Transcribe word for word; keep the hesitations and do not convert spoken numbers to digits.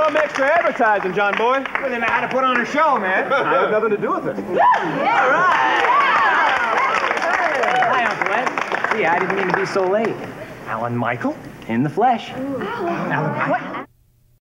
some extra advertising, John Boy. Well, then I had to put on a show, man. I have nothing to do with it. Yeah. All right. Hi, Uncle Ed. Yeah, I didn't mean to be so late. Alan Michael, in the flesh. Ooh. Alan, what?